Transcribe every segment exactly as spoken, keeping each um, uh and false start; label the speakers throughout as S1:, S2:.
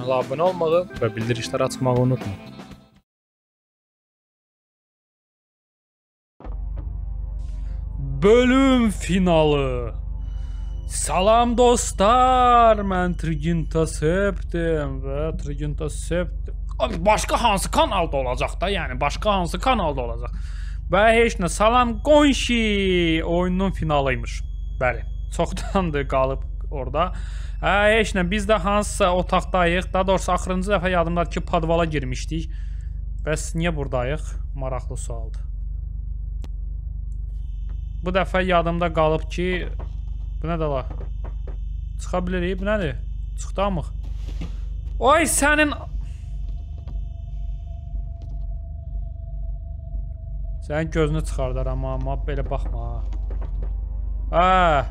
S1: kanala abunə olmağı və bildirişləri açmağı unutma. Bölüm finalı. Salam dostlar, mən Trigintaseptim və Trigintaseptim. Abi başqa hansı kanalda olacaq da, yəni başqa hansı kanalda olacaq. Və heç nə, salam qonşi oyunun finalıymış. Bəli, çoxdandır qalıb orada. Hə, heç nə, biz də hansısa otaqdayıq. Daha doğrusu axırıncı dəfə yadımdadır ki, podvala girmişdik. Bəs niyə buradayıq? Maraqlı sualdır. Bu dəfə yadımda qalıb ki, bu nə də la? Çıxa bilirik, bu nədir? Çıxdamıq. Oy sənin... Sənin gözünü çıxardar amma, amma belə baxma. Haa.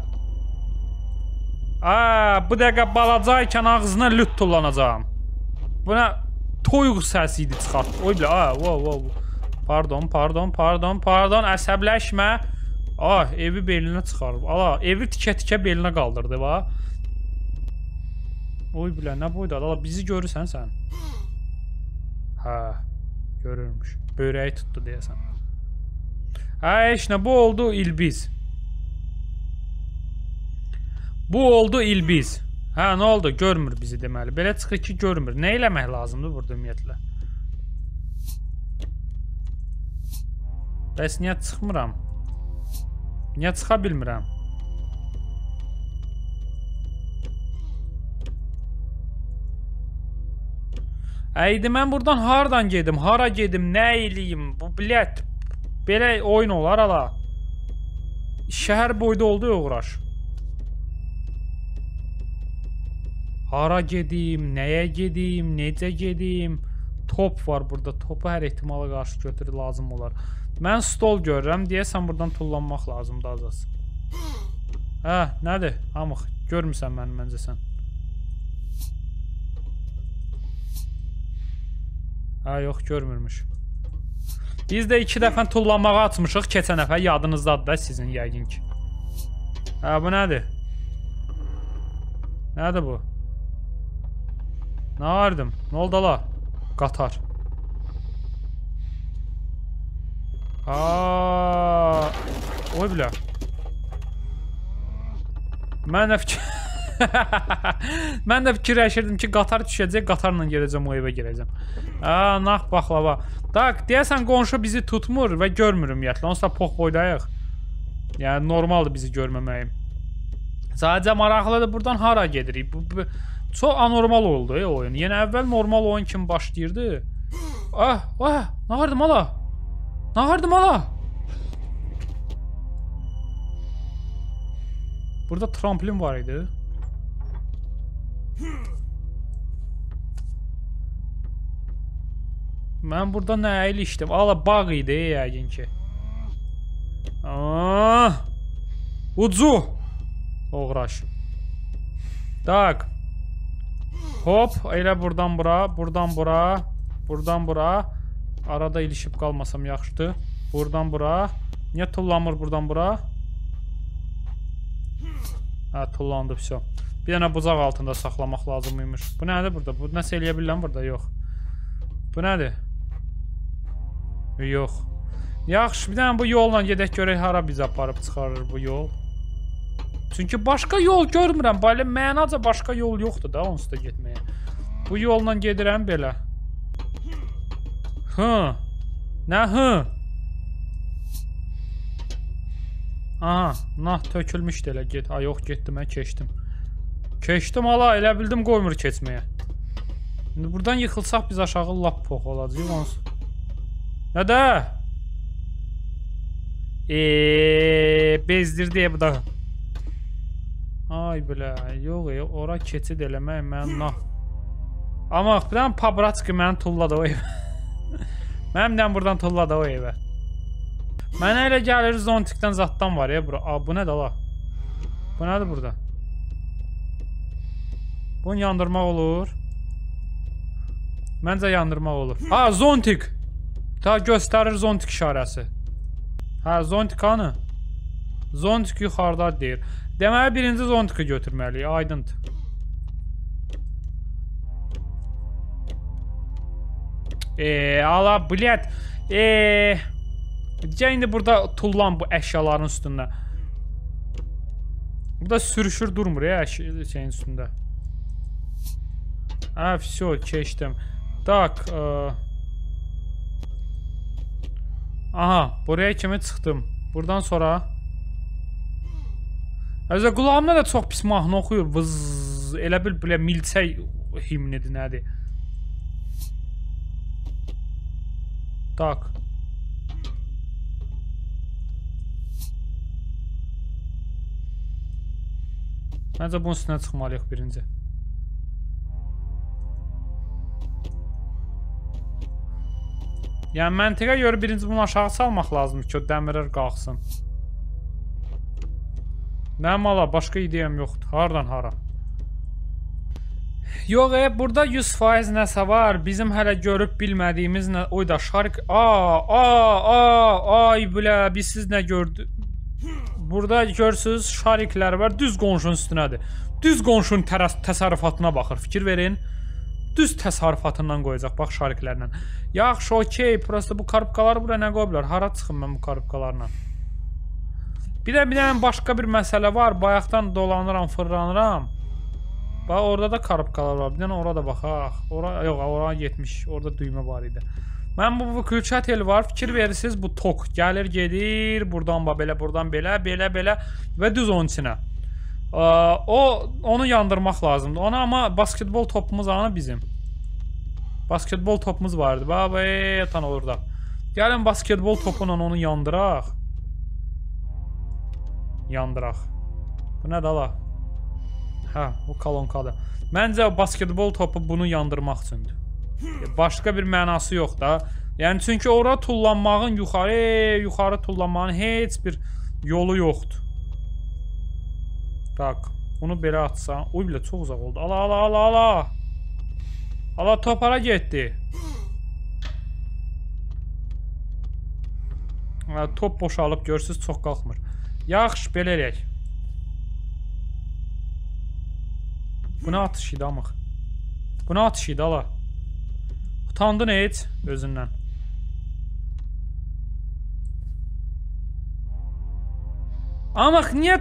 S1: Haa, bu dəqiqə balacaykən ağzına lüt tullanacağım. Bu nə? Toyuq səsi idi çıxart. Oy bilə, haa, wow, wow. Pardon, pardon, pardon, pardon, əsəbləşmə. Ah, evi belinə çıxarıb. Ala, evi tikə-tikə belinə qaldırdı, va. Oy bilə, nə boyda? Ala, bizi görürsən sən. Hə, görürmüş. Börəyi tutdu deyəsən. Hə, heç nə, bu oldu İlbiz. Bu oldu İlbiz. Hə, nə oldu? Görmür bizi deməli. Belə çıxır ki, görmür. Nə eləmək lazımdır burada ümumiyyətlə? Bəs niyə çıxmıram? Niyə çıxa bilmirəm? Əydi, mən buradan hardan gedim? Hara gedim? Nə eləyim? Bu bilət. Belə oyun olar ala. Şəhər boyda oldu ya uğraş. Hara gedim? Nəyə gedim? Necə gedim? Top var burada. Topu hər ehtimala qarşı götürü lazım olar. Mən stol görürəm, deyəsən buradan tullanmaq lazımdır azaz. Hə, nədir? Hamıq, görmüsən məni məncə sən. Hə, yox, görmürmüş. Biz də iki dəfə tullanmağa açmışıq, keçən dəfə yadınızdadır da sizin yəqin ki. Hə, bu nədir? Nədir bu? Nə vardım? Nə oldu la? Qatar. Aa, oy bilə. Mən də fikir... Mən də fikirləşirdim ki, qatar düşəcək, qatarla gedəcəm, o evə girəcəm. Aa, nax baxlava. Tak, deyəsən qonşu bizi tutmur və görmür ümumiyyətlə. Onsuz da pox boydayıq. Yəni, normaldır bizi görməməyim. Sadəcə maraqlıdır, buradan hara gedirik? Bu, bu, çox anormal oldu ya oyun. Yəni, əvvəl normal oyun kimi başlayırdı. Ah, ah, nə vardım ala? Nə vardım ala? Burada tramplin var idi. Mən burada nə əyilişdim? Ala, bağ idi yəqin ki. Aaaa! Ucu! Uğraş. Tak. Hop, elə buradan bura, buradan bura, buradan bura. Arada ilişib qalmasam yaxşıdır. Buradan bura. Niyə tullanmır buradan bura? Hə, tullandı, vəsə. Bir dənə bucaq altında saxlamaq lazımıymış. Bu nədir burada? Bu nəsə eləyə biləm burada? Yox. Bu nədir? Yox. Yaxşı, bir dənə bu yolla gedək görək hara bizi aparıb çıxarır bu yol. Çünki başqa yol görmürəm. Belə mənaca başqa yol yoxdur da onsuz da getməyə. Bu yolla gedirəm belə. Hı. Nə hı? Aha, nah tökülmüşdü elə get. Ay yox, getdim, mən keçdim. Keçdim ala, elə bildim qoymur keçməyə. İndi buradan yıxılsaq biz aşağı lap pox olacaq onsuz. Nədə? Eee, bezdirdi bu da. Ay bilə, yox, ora keçid eləmək mən nah. Amma bir dənə Pabratski məni tulladı o evə. Mənimdən buradan tulladı o evə. Mənə elə gəlir zontikdən zaddan var ya bura. Aa, bu nədir la? Bu nədir burada? Bunu yandırmaq olur. Məncə yandırmaq olur. Ha, zontik. Ta göstərir zontik işarəsi. Hə, zontik hanı? Zontik yuxarıda deyir. Deməli birinci zontiki götürməliyik, aydındır. Eee, ala bilet. Eee, indi burada tullan bu əşyaların üstündə. Burada sürüşür durmur ya şeyin üstündə. Ha, все, keçdim. Tak. E... Aha, buraya kimi çıxdım. Buradan sonra. Əzə qulağımda da çox pis mahnı oxuyur. Vız, elə bil belə milçək himnidir, nədir? Tak. Məncə bunun üstünə çıxmalıyıq birinci. Yəni məntiqə görə birinci bunu aşağı salmaq lazımdır ki, o dəmirlər qalxsın. Nə mala, başqa ideyam yoxdur. Hardan hara? Yox, e, burada yüz faiz nəsə var. Bizim hələ görüb bilmədiyimiz nə... Oy da, şark... Aa, aa, aa, ay bilə, biz siz nə gördü? Burada görsünüz, şariklər var. Düz qonşunun üstünədir. Düz qonşunun təsərrüfatına baxır. Fikir verin. Düz təsərrüfatından qoyacaq, bax şariklərlə. Yaxşı, okey, prosta bu karpkalar bura nə qoya bilər? Hara çıxım mən bu karpkalarla? Bir də bir dənə başqa bir məsələ var. Bayaqdan dolanıram, fırlanıram. Bax, orada da karpkalar var. Bir dənə orada baxaq. Ora, yox, oraya getmiş. Orada düymə var idi. Mən bu, bu külçətel var. Fikir verirsiniz, bu tok. Gəlir, gedir. Buradan bax, belə, buradan belə, belə, belə. Və düz onun içinə. O, onu yandırmaq lazımdır. Ona amma basketbol topumuz anı bizim. Basketbol topumuz vardı. Bax, tan olur da. Gəlin basketbol topuyla onu yandıraq. Yandıraq. Bu nədir ala? Hə, bu kolonkadır. Məncə basketbol topu bunu yandırmaq üçündür. Başqa bir mənası yox da. Yəni çünki ora tullanmağın yuxarı, yuxarı tullanmağın heç bir yolu yoxdur. Tak, bunu belə atsan. Oy bilə, çox uzaq oldu. Ala, ala, ala, ala. Ala, top hara getdi? Top boşalıb, görürsünüz, çox qalxmır. Yaxşı, belə eləyək. Bu nə atış idi, amıq? Bu nə atış idi, ala? Utandın heç özündən. Amıq, niyə...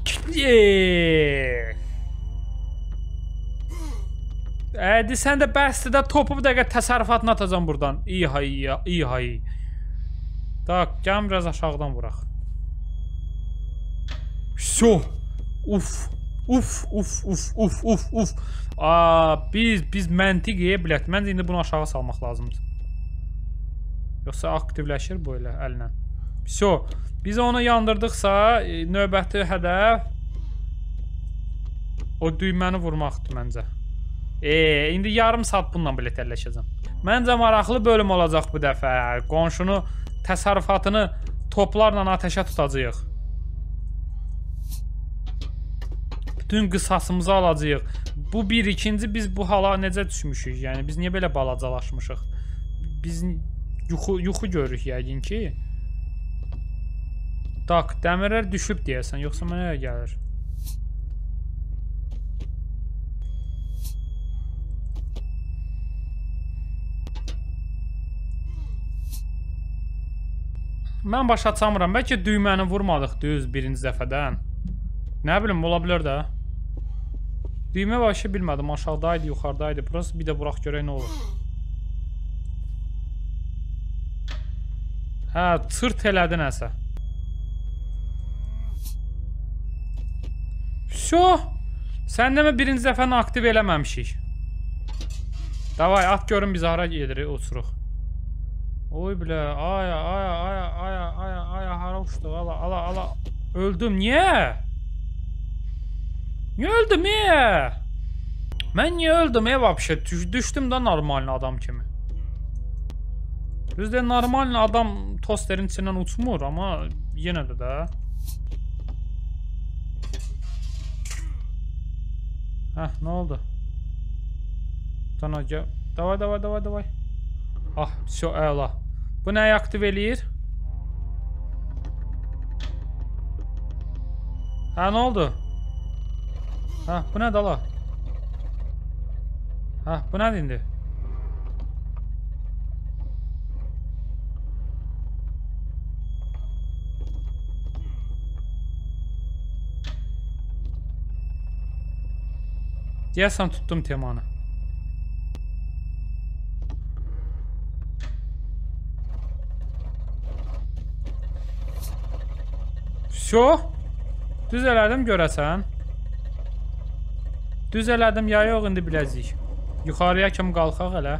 S1: Ədi, sən də bəsdir də topu bir dəqiqə təsərrüfatını atacam buradan. İyi hay, iyi hay. Tak, gəlin biraz aşağıdan vuraq. Şo. Uf. Uf, uf, uf, uf, uf, uf. Aa, biz, biz məntiq eyə bilət. Məncə indi bunu aşağı salmaq lazımdır. Yoxsa aktivləşir bu elə əllə. Şo. Biz onu yandırdıqsa, növbəti hədəf o düyməni vurmaqdır məncə. Eee, indi yarım saat bununla biletəlləşəcəm. Məncə maraqlı bölüm olacaq bu dəfə. Qonşunu, təsərrüfatını toplarla ateşə tutacağıq. Bütün qısasımızı alacağıq. Bu bir, ikinci biz bu hala necə düşmüşük? Yəni biz niyə belə balacalaşmışıq? Biz yuxu, yuxu görürük yəqin ki. Tak, dəmirlər düşüb deyəsən, yoxsa mənə gəlir? Mən başa çamıram. Bəlkə düyməni vurmadıq düz birinci dəfədən. Nə bilim, ola bilər də. Düymə başı bilmədim. Aşağıdaydı, yuxarıdaydı. Burası bir də buraq görək nə olur. Hə, çırt elədi nəsə. Şo! Sən demə birinci dəfəni aktiv eləməmişik. Davay, at görün biz hara gedirik, uçuruq. Oy bilə, aya, aya, aya, aya, aya, aya, hara uçduq, ala, ala, ala. Öldüm, niyə? Niyə öldüm, niyə? Mən niyə öldüm, ev vapşə? Düşdüm də normalni adam kimi. Düzdə normalni adam tosterin içindən uçmur, amma yenə də də. Hə, nə oldu? Sana gəl. Davay, davay, davay, davay. Ah, şo, əla. Bu nəyi aktiv eləyir? Hə, nə oldu? Hə, bu nədir ala? Hə, bu nədir indi? Deyəsən tutdum temanı. Şo? Düz elədim görəsən. Düz elədim ya yox, indi biləcəyik. Yuxarıya kim qalxaq elə.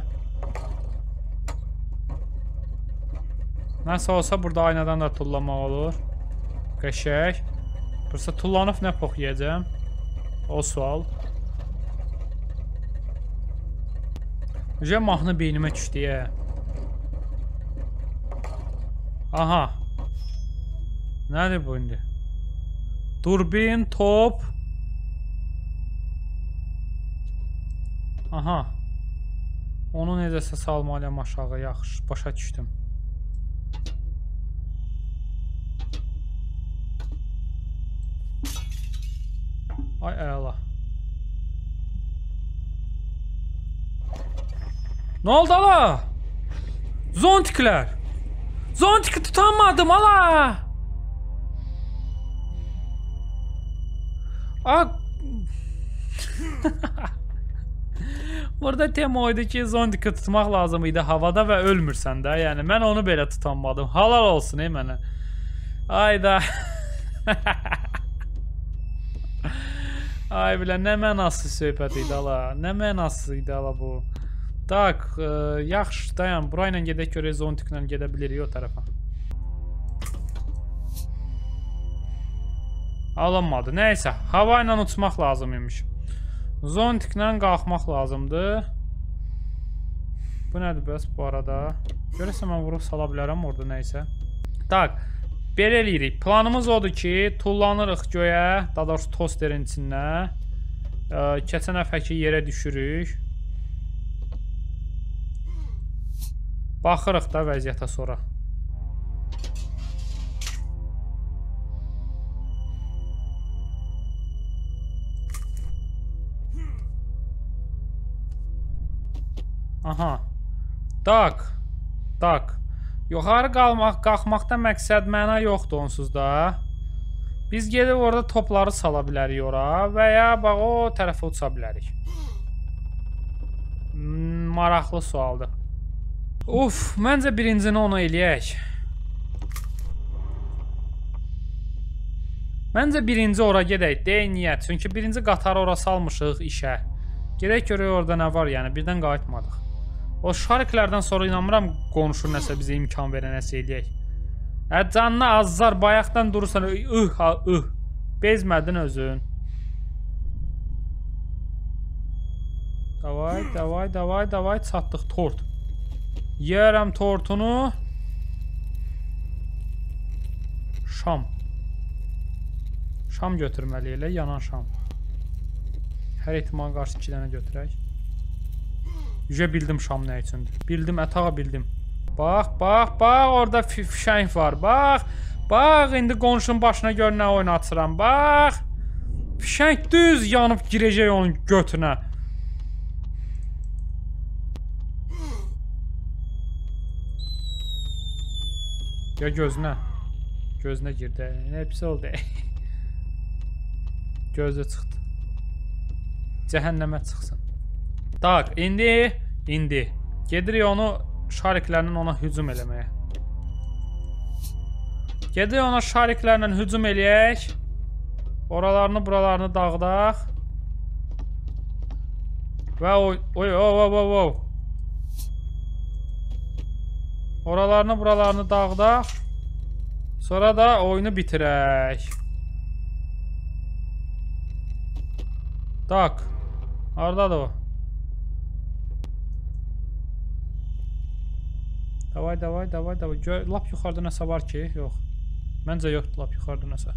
S1: Nəsə olsa burada aynadan da tullamaq olur. Qəşək. Bursa tullanıb nə pox yiyəcəm? O sual. Ücə mahnı beynimə düşdü ya. Aha. Nədir bu indi? Durbin, top. Aha. Onu necəsə salmalıyam aşağı, yaxşı, başa düşdüm. Ay əla. Ne oldu ala? Zontiklər. Zontiki tutanmadım ala. Aa. Burada tema oydu ki zontiki tutmaq lazım idi havada və ölmürsən də. Yəni mən onu belə tutanmadım. Halal olsun ey mənə. Ayda. Ay bilə nə mənasız söhbət idi ala. Nə mənasız idi ala bu. Tak, e, yaxşı dayan. Burayla gedək görək zontiklə gedə bilirik o tərəfə. Alınmadı. Nəysə, hava ilə uçmaq lazım imiş. Zontiklə qalxmaq lazımdır. Bu nədir bəs bu arada? Görəsən mən vurub sala bilərəm orada nəysə. Tak, belə eləyirik. Planımız odur ki, tullanırıq göyə, daha doğrusu tosterin içində. E, keçən əfəki yerə düşürük. Baxırıq da vəziyyətə sonra. Aha. Tak. Tak. Yuxarı qalmaq, qalxmaqda məqsəd məna yoxdur onsuz da. Biz gedib orada topları sala bilərik ora və ya bax o tərəfə uça bilərik. Hmm, maraqlı sualdır. Uf, məncə birincini onu eləyək. Məncə birinci ora gedək, deyək niyyət. Çünki birinci qatarı ora salmışıq işə. Gedək görək orada nə var, yəni birdən qayıtmadıq. O şariklərdən sonra inanmıram qonşu nəsə bizə imkan verə nəsə eləyək. Hə, canına azlar, bayaqdan durursan, ıh, ha, ıh. Bezmədin özün. Davay, davay, davay, davay, çatdıq, tort. Yiyərəm tortunu. Şam. Şam götürməli elə, yanan şam. Hər ehtimal qarşı iki dənə götürək. Yüce bildim şam nə üçündür. Bildim, ətağa bildim. Bax, bax, bax, orada fişəng var. Bax, bax, indi qonşunun başına gör nə oynatıram. Bax, fişəng düz yanıb girəcək onun götünə. Ya gözünə. Gözünə girdi. Nə pis oldu. Gözü çıxdı. Cəhənnəmə çıxsın. Tak, indi, indi. Gedirik onu şariklərlə ona hücum eləməyə. Gedirik ona şariklərlə hücum eləyək. Oralarını, buralarını dağıdaq. Və oy, oy, oy, oy, oy, oy. Oralarını, buralarını dağıdaq. Sonra da oyunu bitirək. Tak. Haradadır o? Davay, davay, davay, davay. Gör, lap yuxarıda nəsə var ki? Yox. Məncə yoxdur lap yuxarıda nəsə.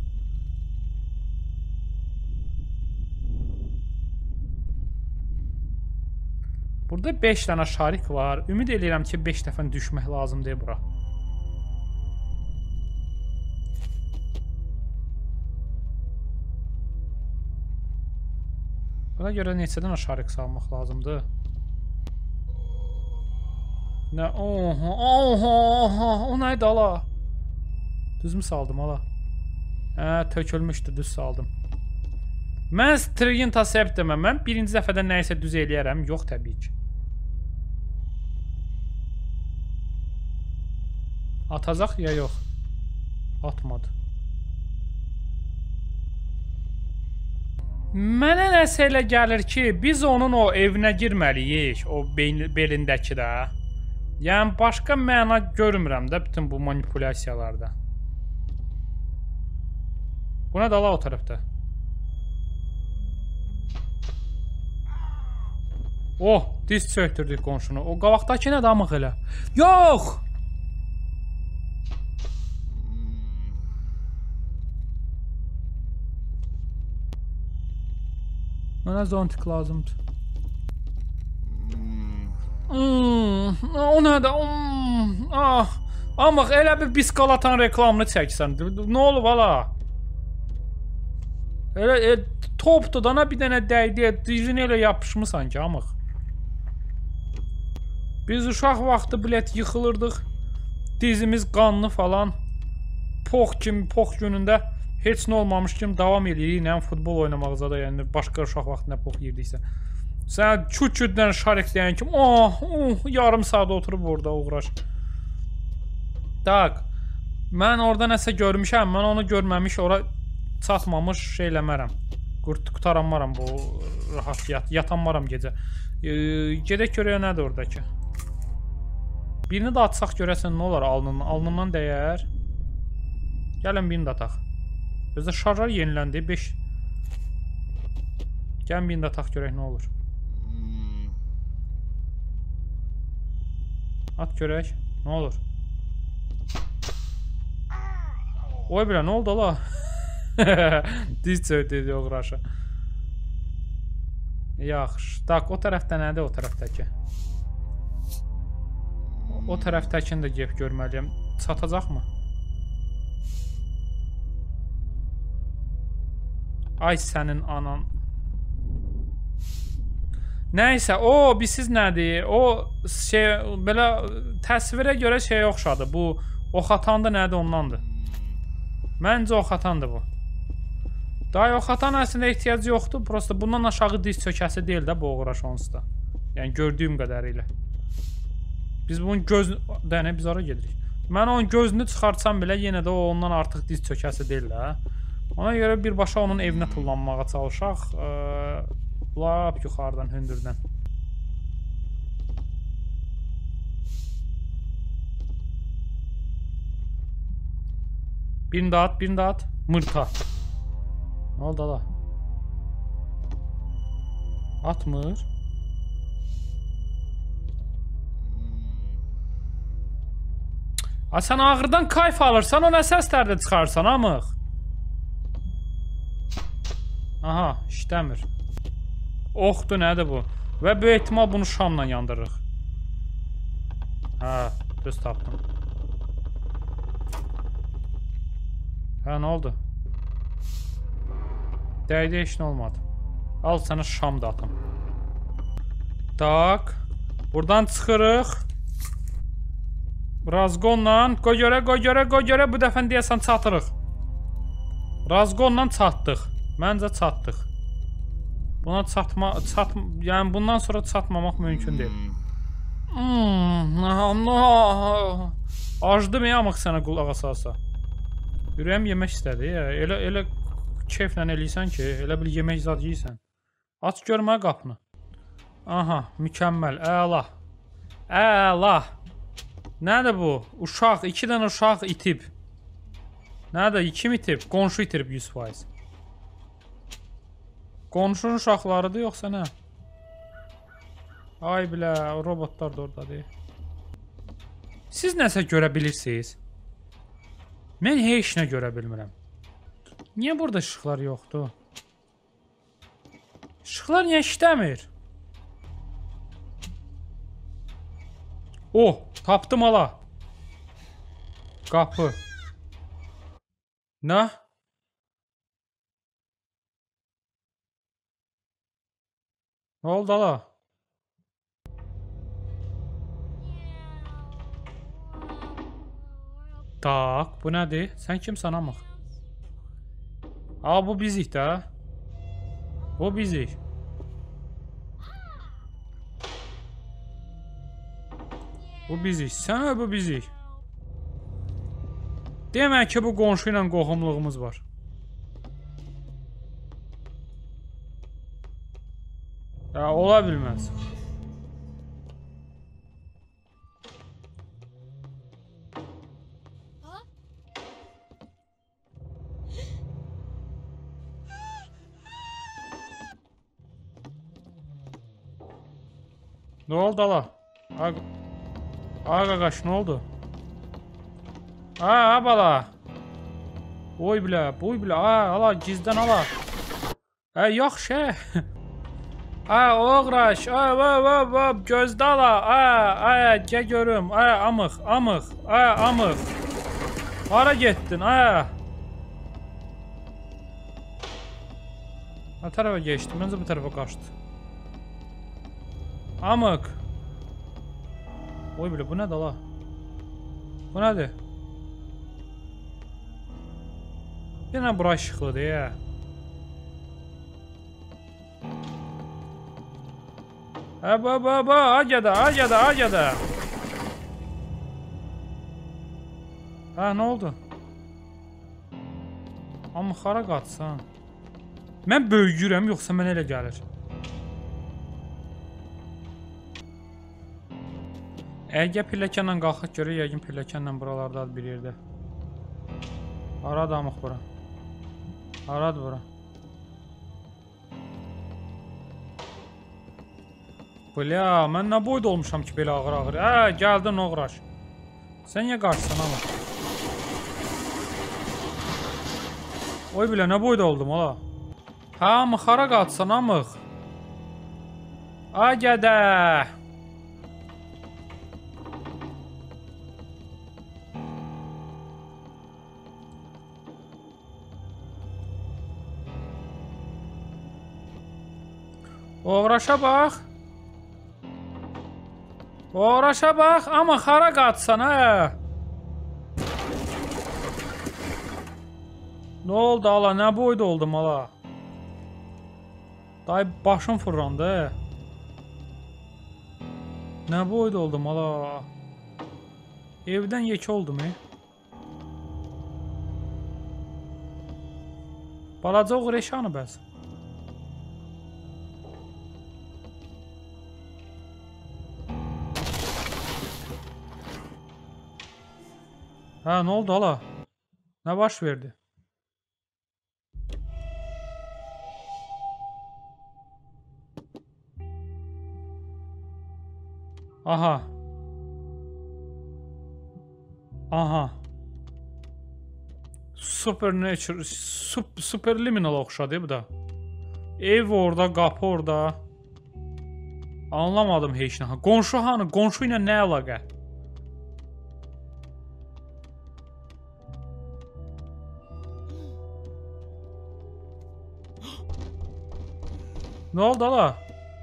S1: Burada beş dənə şarik var. Ümid edirəm ki, beş dəfə düşmək lazımdır bura. Buna görə neçə dənə şarik salmaq lazımdır? Nə? Oha, oha, oha. O nəydi ala? Düz mü saldım ala? Hə, tökülmüşdü, düz saldım. Mən Triginta Septimə, mən birinci dəfədə nəyisə düz eləyərəm. Yox, təbii ki. Atacaq ya yox? Atmadı. Mənə nəsə elə gəlir ki, biz onun o evinə girməliyik, o belindəki də. Yəni, başqa məna görmürəm də bütün bu manipulyasiyalarda. Bu nə dala o tərəfdə? Oh, diz çöktürdük qonşunu. O qabaqdakı nə damıq elə? Yox! Mənə zontik lazımdır. Hmm, o nədir? Hmm, ah, amma elə bir biskalatan reklamını çəksən. Nə olub hala? Elə e, topdur dana bir dənə dəydi, dizini elə yapışmısan ki, amıq. Biz uşaq vaxtı bilet yıxılırdıq. Dizimiz qanlı falan. Pox kimi, pox günündə heç nə olmamış kimi davam edirik. Yəni futbol oynamaqza da, yəni başqa uşaq vaxtında pox yerdiksə. Sən çüt-çütdən şarik deyən kimi, oh, oh, yarım saat oturub orada uğraş. Tak, mən orada nəsə görmüşəm, mən onu görməmiş, ora çatmamış şey eləmərəm. Qutaranmaram bu rahat yat, yatanmaram gecə. E, gedək görəyə nədir oradakı? Birini də atsaq görəsən nə olar alnından, alnından dəyər. Gəlin birini də ataq. Özdə şarjlar yeniləndi, beş. Gəlin birini də ataq görək nə olur. At görək, nə olur? Oy belə, nə oldu la? Diz çöydüydü o qıraşı. Yaxşı, tak, o tərəfdə nədir o tərəfdəki? O tərəfdəkini də gep görməliyəm. Çatacaq mı? Ay sənin anan. Nəysə, o, bilsiz nədir? O, şey, belə təsvirə görə şey oxşadı. Bu, oxatandı nədir ondandır. Məncə oxatandır bu. Daha oxatan əslində ehtiyac yoxdur. Prosta bundan aşağı diz çökəsi deyil də bu uğraş onsuz da. Yəni gördüyüm qədərilə. Biz bunun göz... Dənə, biz ara gedirik. Mən onun gözünü çıxartsam belə yenə də o ondan artıq diz çökəsi deyil də. Ona görə birbaşa onun evinə tullanmağa çalışaq. Ee, lap yuxarıdan, hündürdən. Birini də at, birini də at. Mırta. Nə oldu ala? Atmır. Ay sən ağırdan kayf alırsan, o nə səslərdə çıxarsan, amıq? Aha, işləmir. Oxdur, nədir bu? Və böyük ehtimal bunu şamla yandırırıq. Hə, düz tapdım. Hə, nə oldu? Dəydi, heç nə olmadı. Al sənə şam da atım. Tak. Buradan çıxırıq. Razgonla. Qoy görə, qoy görə, qoy görə. Bu dəfən deyəsən çatırıq. Razgonla çatdıq. Məncə çatdıq. Buna çatma... Çat, yəni bundan sonra çatmamaq mümkün deyil. Hmm, acdım ya amıq sənə qulaq asasa. Ürəyim yemək istədi. Elə, elə keyflə eləysən ki, elə bil yemək zad yiysən. Aç görmə qapını. Aha, mükəmməl, əla. Əla. Nədir bu? Uşaq, iki dənə uşaq itib. Nədir? Kim itib? Qonşu itirib yüz faiz. Qonşunun uşaqlarıdır, yoxsa nə? Ay bilə, robotlar da oradadır. Siz nəsə görə bilirsiniz? Mən heç nə görə bilmirəm. Niyə burada işıqlar yoxdur? İşıqlar niyə işləmir? Oh, tapdım ala. Qapı. Nə? Nə oldu ala? Tak, bu nədir? Sən kimsən amıq? Aa, bu bizik də. Bu bizik. Bu bizik. Sən bu bizik. Demək ki, bu qonşu ilə qohumluğumuz var. Ya, ola bilməz. Ne oldu ala? Ağa qaqaş, ne oldu? Aa, bala. Oy bilə, boy bilə. Aa, ala, gizdən ala. Hə, yaxşı. Aa, oğraş. Aa, vab, vab, vab, gözdə ala. Aa, aa, gəl görüm. Aa, amıq, amıq. Aa, amıq. Hara getdin? Aa. Ne tarafa geçti? Məncə bu tarafa qaçdı. Amıq. Oy bilə, bu nədir ala? Bu nədir? Yine bura işıqlıdır ya. Ha ba ba ba, acada, acada, acada. Ha, ne oldu? Amma xara qaçsan. Mən böyüyürəm, yoxsa mənə elə gəlir? Əgər pilləkənlə qalxaq görək, yəqin pilləkənlə buralarda bir yerdə. Haradır amıq bura? Haradır bura? Bля, mən nə boyda olmuşam ki belə ağır ağır. Hə, gəldin oğraş. Sən niyə qaçsan amıq? Oy bilə, nə boyda oldum ala? Hə, amıq, hara qaçsan amıq? A gədə. Oğraşa bax. Oğraşa bax, amma xara qaçsan hə. Nə oldu ala, nə boyda oldum ala? Day başım fırlandı. Nə boyda oldum ala? Evdən yekə oldum he. Balaca oğur eşanı bəs. Ha, ne oldu hala? Ne baş verdi? Aha. Aha. Supernatural, sup, superliminal oxşadı bu da. Ev orada, qapı orada. Anlamadım heç nə. Qonşu hanı? Qonşu ilə nə əlaqə? Ne oldu hala?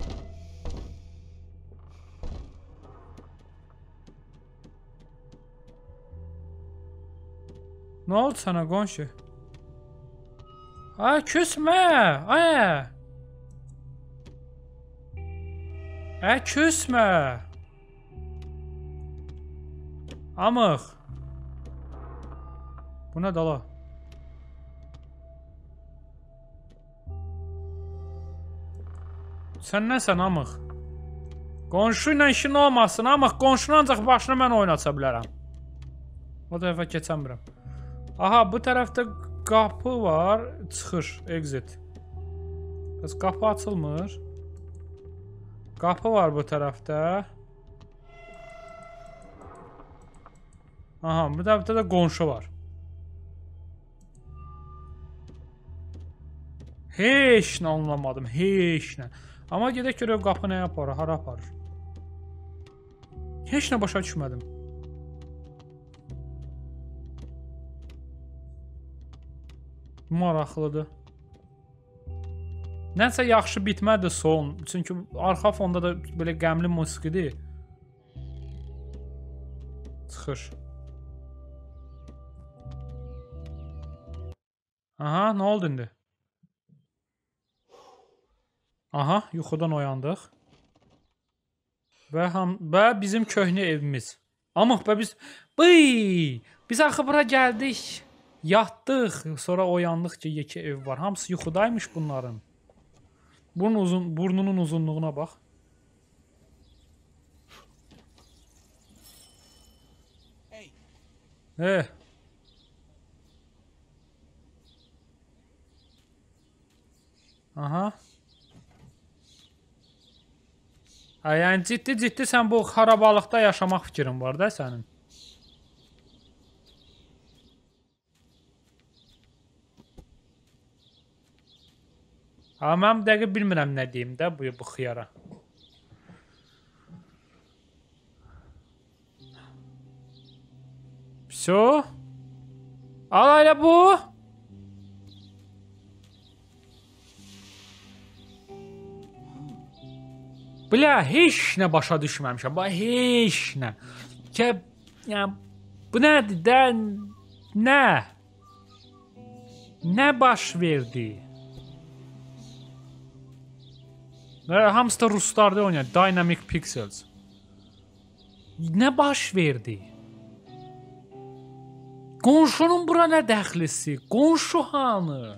S1: Ne oldu sana qonşu? Ha, küsmə. Ay. Ha, küsmə. Amıq. Bu nə dala? Sən nəsən amıq? Qonşu ilə işin olmasın amıq. Qonşunun ancaq başını mən oynatsa bilərəm. O tərəfə keçəmirəm. Aha, bu tərəfdə qapı var. Çıxır, exit. Bəs qapı açılmır. Qapı var bu tərəfdə. Aha, bu tərəfdə də qonşu var. Heç nə anlamadım, heç nə. Amma gedək görək qapı nə aparır, hara aparır. Heç nə başa düşmədim. Maraqlıdır. Nəsə yaxşı bitmədi son. Çünki arxa fonda da belə qəmli musiqidir. Çıxır. Aha, nə oldu indi? Aha, yuxudan oyandıq. Və, ham, və bizim köhnə evimiz. Amıq və biz... Bıy! Biz axı bura gəldik. Yatdıq. Sonra oyandıq ki, yekə ev var. Hamısı yuxudaymış bunların. Bunun uzun, burnunun uzunluğuna bax. Eh. Aha. Ha, yəni ciddi-ciddi sən bu xarabalıqda yaşamaq fikrin var da sənin. Ha, mən dəqiq bilmirəm nə deyim də bu, bu xiyara. Pso? Al elə bu. Bля, heç nə başa düşməmişəm. Bax, heç nə. Ki, yəni, bu nədir də? Nə? Nə baş verdi? Hamısı da ruslarda oynayır. Dynamic Pixels. Nə baş verdi? Qonşunun bura nə dəxlisi? Qonşu hanı?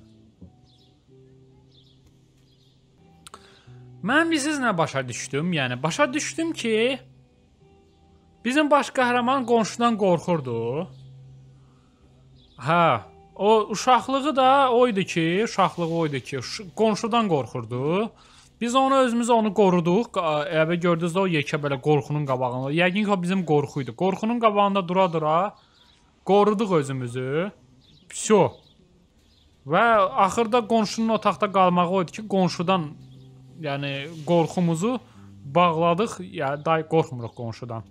S1: Mən bilirsiniz nə başa düşdüm? Yəni, başa düşdüm ki, bizim baş qəhrəman qonşudan qorxurdu. Hə, o uşaqlığı da oydu ki, uşaqlığı oydu ki, qonşudan qorxurdu. Biz onu özümüz onu qoruduq. Əvə gördünüz də o yekə belə qorxunun qabağında. Yəqin ki, o bizim qorxuydu. Qorxunun qabağında dura-dura qoruduq özümüzü. Pso. Və axırda qonşunun otaqda qalmağı oydu ki, qonşudan yəni qorxumuzu bağladıq. Yəni day qorxmuruq qonşudan.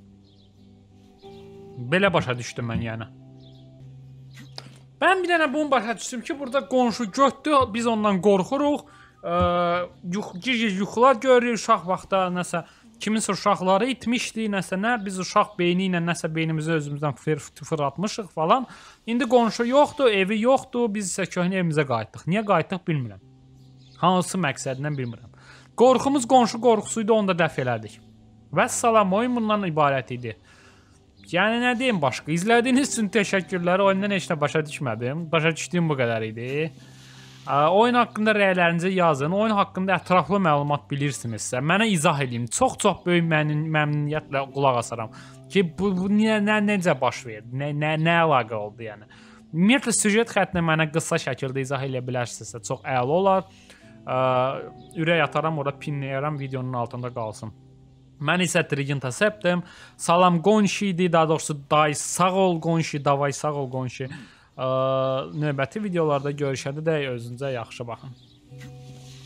S1: Belə başa düşdüm mən yəni. Mən bir dənə bunu başa düşdüm ki, burada qonşu götdü, biz ondan qorxuruq. Gir-gir yuxular görürük uşaq vaxtda, nəsə kiminsə uşaqları itmişdi, nəsə nə, biz uşaq beyni ilə nəsə beynimizi özümüzdən fırlatmışıq falan. İndi qonşu yoxdur, evi yoxdur, biz isə köhnə evimizə qayıtdıq. Niyə qayıtdıq bilmirəm. Hansı məqsədindən bilmirəm. Qorxumuz qonşu qorxusuydu, onu da dəf elədik. Vəssalam, oyun bundan ibarət idi. Yəni nə deyim başqa, izlədiyiniz üçün təşəkkürlər, oyundan heç nə başa düşmədim. Başa düşdüyüm bu qədər idi. Oyun haqqında rəylərinizi yazın. Oyun haqqında ətraflı məlumat bilirsinizsə, mənə izah edin. Çox-çox böyük məmnuniyyətlə qulaq asaram. Ki, bu, bu nə, nə, necə baş verdi? Nə, nə, nə əlaqə oldu yəni? Ümumiyyətlə, süjet xəttini mənə qısa şəkildə izah edə bilərsinizsə, çox əla olar. Ürək ataram, orada pinləyərəm, videonun altında qalsın. Mən isə Trigintaseptim. Salam qonşi idi, daha doğrusu day sağ ol qonşi, davay sağ ol qonşi. Növbəti videolarda görüşədə də özünüzə yaxşı baxın.